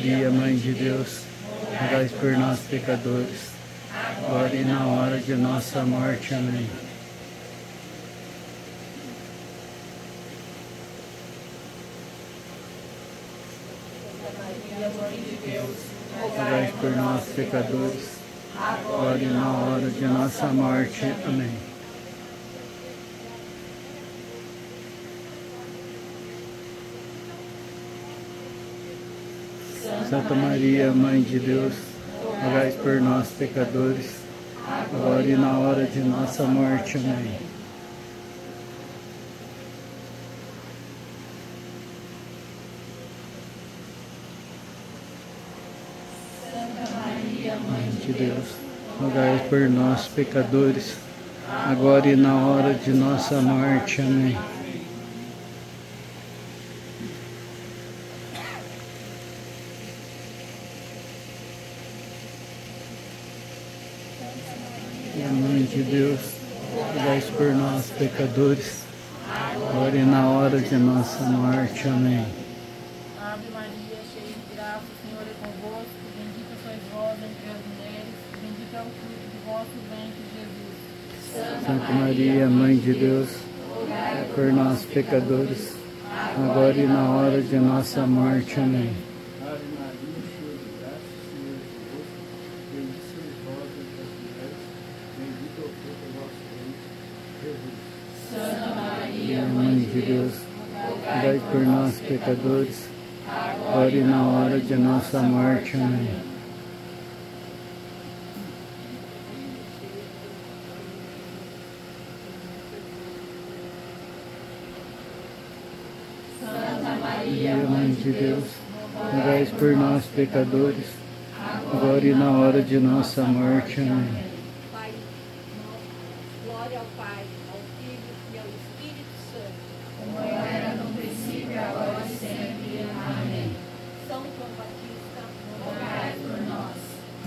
Maria, Mãe de Deus, rogai por nós, pecadores, agora e na hora de nossa morte. Amém. Rogai por nós, pecadores, agora e na hora de nossa morte. Amém. Santa Maria, Mãe de Deus, rogai por nós, pecadores, agora e na hora de nossa morte. Amém. Mãe de Deus, rogai por nós, pecadores, agora e na hora de nossa morte. Amém. Mãe de Deus, rogai por nós, pecadores, agora e na hora de nossa morte. Amém. Ave Maria, cheia de graça, o Senhor é convosco, bendita sois vós entre as mulheres, bendito é o fruto do vosso ventre, Jesus. Santa Maria, Mãe de Deus, rogai por nós, pecadores, agora e na hora de nossa morte. Amém. Santa Maria, Mãe de Deus, rogai por nós, pecadores, agora e na hora de nossa morte. Amém. Santa Maria, Mãe de Deus, rogai por nós, pecadores, agora e na hora de nossa morte. Amém. Pai nosso, glória ao Pai, ao Filho e ao Espírito Santo, como era no princípio, agora e sempre. Amém. São João Batista, Rogai por nós.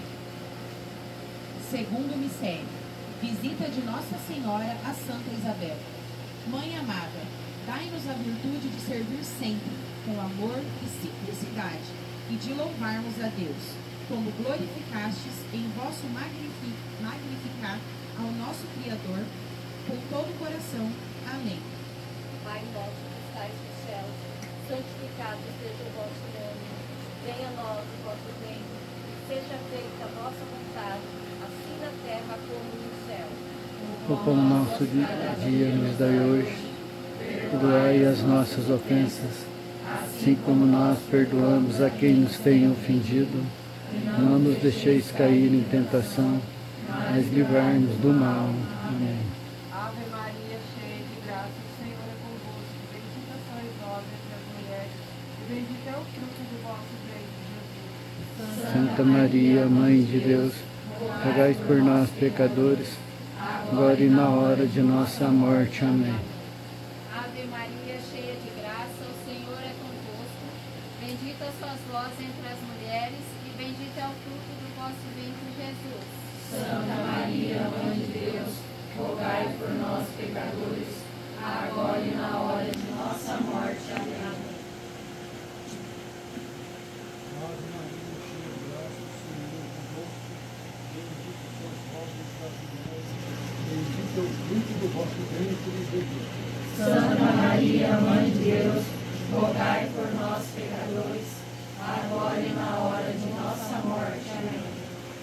Segundo mistério, visita de Nossa Senhora a Santa Isabel. Mãe amada, dai-nos a virtude de servir sempre, com amor e simplicidade, e de louvarmos a Deus, como glorificastes em vosso magnificar ao nosso Criador, com todo o coração. Amém. Pai nosso que estais nos céus, santificado seja o vosso nome, venha a nós o vosso reino, seja feita a vossa vontade, assim na terra como no céu. O pão nosso de dia nos dai hoje, perdoai as nossas ofensas, assim como nós perdoamos a quem nos tem ofendido. Não nos deixeis cair em tentação, mas livrai-nos do mal. Amém. Ave Maria, cheia de graça, o Senhor é convosco, bendita sois vós entre as mulheres, e bendito é o fruto do vosso ventre, Jesus. Santa Maria, Mãe de Deus, rogai por nós, pecadores, agora e na hora de nossa morte. Amém. Ave Maria, cheia de graça, o Senhor é convosco, bendita sois vós entre as mulheres, e bendito é o fruto do vosso ventre, Jesus. Santa Maria, Mãe de Deus, rogai por nós, pecadores, agora e na hora de nossa morte. Amém. Bendito é o fruto do vosso ventre, Jesus. Santa Maria, Mãe de Deus, rogai por nós, pecadores, agora e na hora de nossa morte. Amém.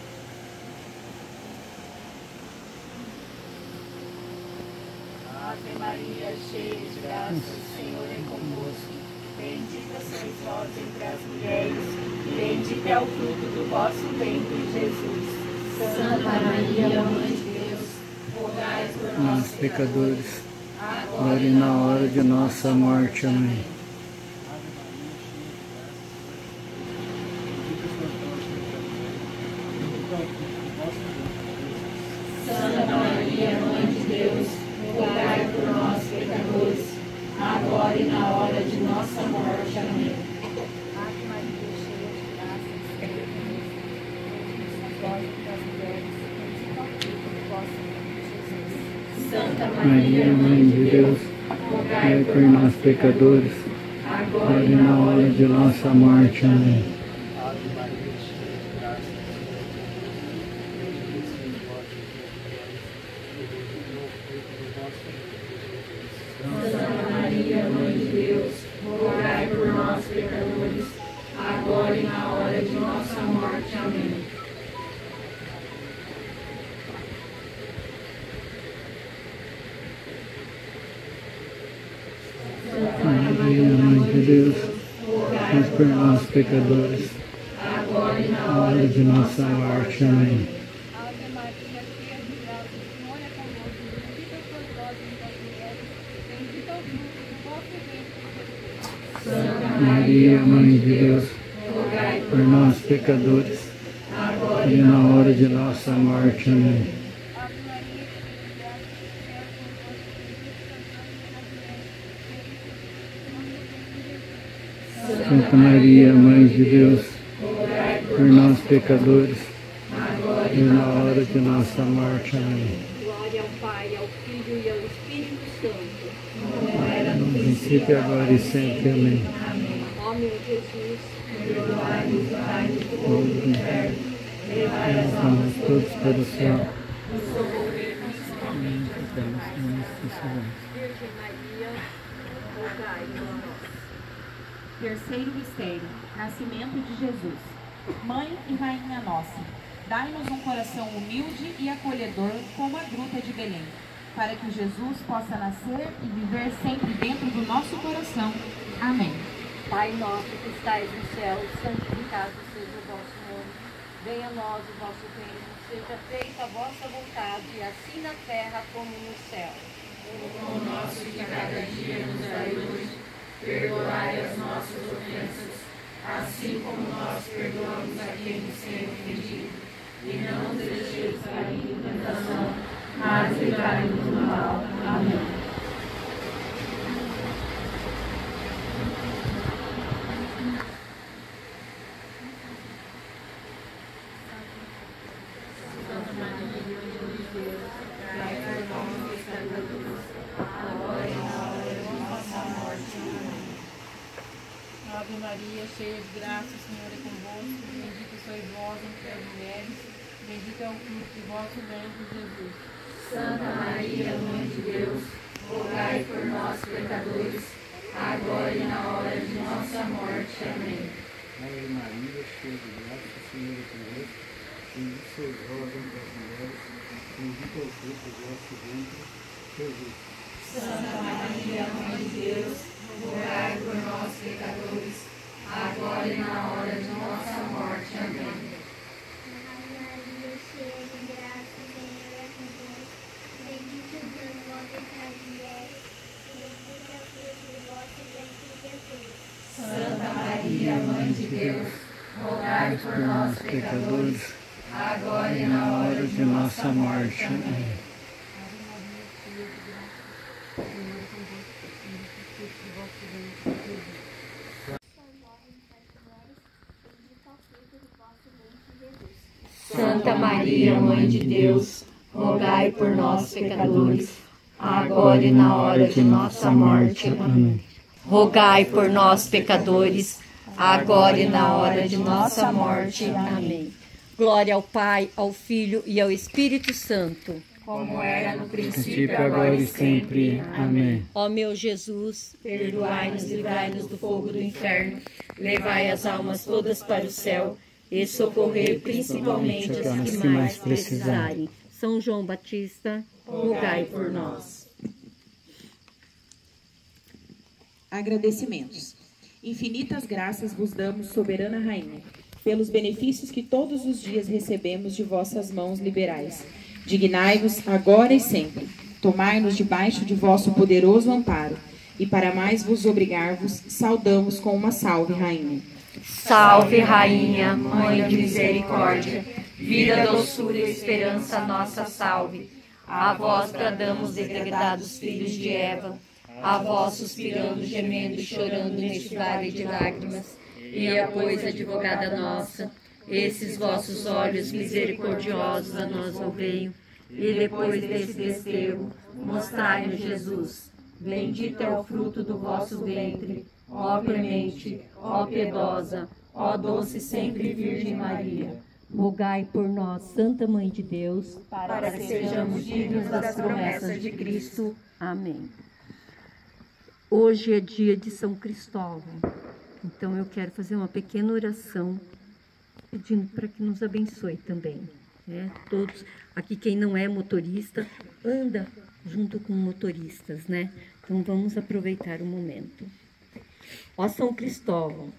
Ave Maria, cheia de graça, o Senhor é convosco. Bendita sois vós entre as mulheres, e bendito é o fruto do vosso ventre, Jesus. Santa Maria, Mãe de Deus, rogai por nós, Nós, pecadores, agora e na hora de nossa morte. Amém. Santa Maria, Mãe de Deus, rogai por nós, pecadores, agora e na hora de nossa morte. Amém. Ave Maria, cheia de graça, o Senhor é convosco, vós entre as mulheres, bendito é o fruto do vosso ventre, Jesus. Santa Maria, Mãe de Deus, rogai por nós, pecadores, agora e na hora de nossa morte. Amém. Ave Mãe de Deus, rogai por nós, pecadores, agora e na hora de nossa morte. Amém. Maria, Mãe de Deus, rogai por nós, pecadores, agora e na hora de nossa morte. Amém. Ave Maria, cheia de graça, o Senhor é convosco. Bendita sois vós entre as mulheres, bendito é o fruto do vosso ventre, Jesus. Santa Maria, Mãe de Deus, rogai por nós, pecadores, agora e na hora de nossa morte. Amém. Ave Maria, cheia de graça, o Senhor é convosco. Bendita sois vós entre as mulheres, bendito é o fruto do vosso ventre, Jesus. Santa Maria, Mãe de Deus, por nós, pecadores, agora e na hora de nossa morte. Amém. Glória ao Pai, ao Filho e ao Espírito Santo. No princípio, agora e sempre. Amém. Ó meu Jesus, perdoai-nos, dai-nos do fogo Todos do inferno, levai as almas todos para o céu. Virgem Maria, rogai por nós. Terceiro mistério, nascimento de Jesus. Mãe e Rainha nossa, dai-nos um coração humilde e acolhedor como a gruta de Belém, para que Jesus possa nascer e viver sempre dentro do nosso coração. Amém. Pai nosso que estais no céu, santificado seja o vosso nome. Venha a nós o vosso reino, seja feita a vossa vontade, assim na terra como no céu. O pão nosso de cada dia nos dai hoje, perdoai as nossas ofensas, assim como nós perdoamos a quem nos tem ofendido. E não nos deixeis cair em tentação, mas livrai-nos do mal. Amém. Ave Maria, cheia de graça, o Senhor é convosco. Bendita sois vós entre as mulheres, bendito é o fruto do vosso ventre, Jesus. Santa Maria, Mãe de Deus, rogai por nós, pecadores, agora e na hora de nossa morte. Amém. Ave Maria, cheia de graça, o Senhor é convosco. Bendita sois vós entre as mulheres, bendito é o fruto do vosso ventre, Jesus. Santa Maria, Mãe de Deus, rogai por nós, pecadores, agora e na hora de nossa morte. Amém. Maria, cheia de graça, o Senhor é convosco. Bendita sois vós entre as mulheres, bendito é o fruto do vosso ventre, Jesus. Santa Maria, Mãe de Deus, rogai por nós, pecadores, agora e na hora de nossa morte. Amém. Santa Maria, Mãe de Deus, rogai por nós, pecadores, agora e na hora de nossa morte. Amém. Rogai por nós, pecadores, agora e na hora de nossa morte. Amém. Glória ao Pai, ao Filho e ao Espírito Santo. Como era no princípio, Princípio, agora e sempre. Amém. Ó meu Jesus, perdoai-nos e livrai-nos do fogo do inferno, levai as almas todas para o céu e socorrei principalmente as que mais precisarem. São João Batista, rogai por nós. Agradecimentos. Infinitas graças vos damos, soberana Rainha, pelos benefícios que todos os dias recebemos de vossas mãos liberais. Dignai-vos agora e sempre, tomai-nos debaixo de vosso poderoso amparo, e para mais vos obrigar-vos, saudamos com uma salve, Rainha. Salve, Rainha, Mãe de misericórdia, vida, doçura e esperança, nossa salve. A vós bradamos, degredados filhos de Eva, a vós suspirando, gemendo e chorando neste vale de lágrimas, e a pois, advogada nossa, esses vossos olhos misericordiosos a nós volveiam, e depois desse desterro, mostrai-nos Jesus. Bendito é o fruto do vosso ventre, ó clemente, ó piedosa, ó doce sempre Virgem Maria. Rogai por nós, Santa Mãe de Deus, para que sejamos dignos das promessas de Cristo. Amém. Hoje é dia de São Cristóvão, então eu quero fazer uma pequena oração pedindo para que nos abençoe também, né? Todos, aqui quem não é motorista, anda junto com motoristas, né? Então vamos aproveitar o momento. Ó São Cristóvão,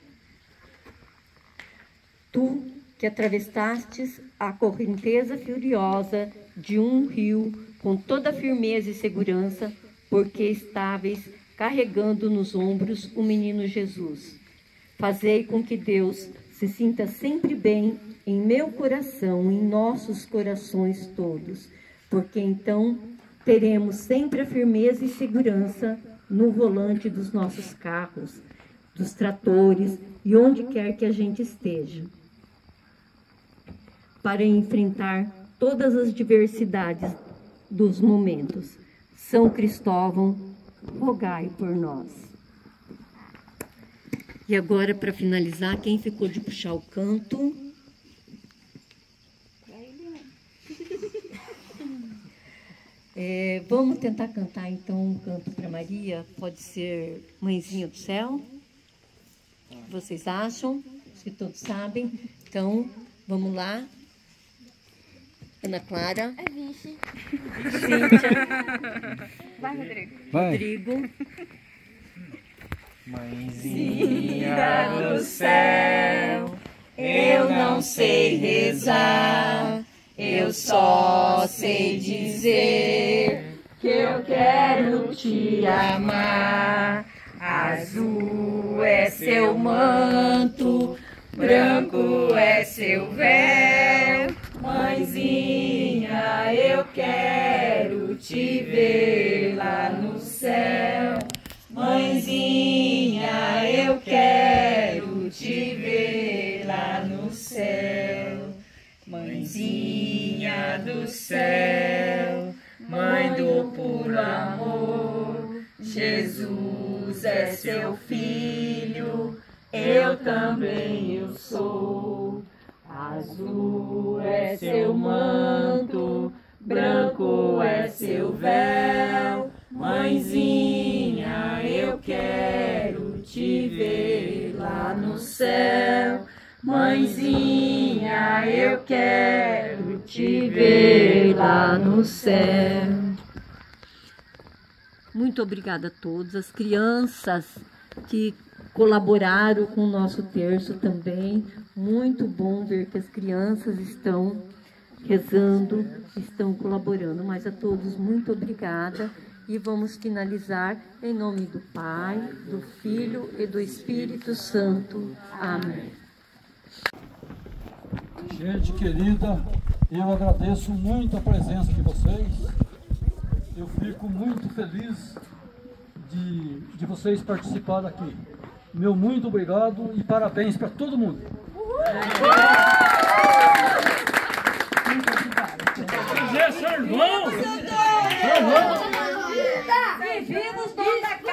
tu que atravessastes a correnteza furiosa de um rio com toda firmeza e segurança, porque estáveis carregando nos ombros o menino Jesus. Fazei com que Deus se sinta sempre bem em meu coração, em nossos corações todos, porque então teremos sempre a firmeza e segurança no volante dos nossos carros, dos tratores e onde quer que a gente esteja, para enfrentar todas as diversidades dos momentos. São Cristóvão, rogai por nós. E agora, para finalizar, quem ficou de puxar o canto? Vamos tentar cantar, então, um canto para Maria. Pode ser Mãezinha do Céu? Vocês acham? Acho que todos sabem. Então, vamos lá. Ana Clara. É vixe. Cíntia. Vai, Rodrigo. Vai. Rodrigo. Mãezinha do céu, eu não sei rezar, eu só sei dizer que eu quero te amar. Azul é seu manto, branco é seu véu. Mãezinha, eu quero te ver lá no céu. Mãezinha, eu quero te ver lá no céu. Mãezinha do céu, mãe do puro amor, Jesus é seu filho, eu também eu sou. Azul é seu manto, branco é seu véu. Mãezinha, eu quero te ver lá no céu. Mãezinha, eu quero te ver lá no céu. Muito obrigada a todos, as crianças que colaboraram com o nosso terço também. Muito bom ver que as crianças estão rezando, estão colaborando. Mas a todos, muito obrigada. E vamos finalizar em nome do Pai, do Filho e do Espírito Santo. Amém. Gente querida, eu agradeço muito a presença de vocês. Eu fico muito feliz de vocês participarem aqui. Meu muito obrigado e parabéns para todo mundo. Seu irmão! Vivimos toda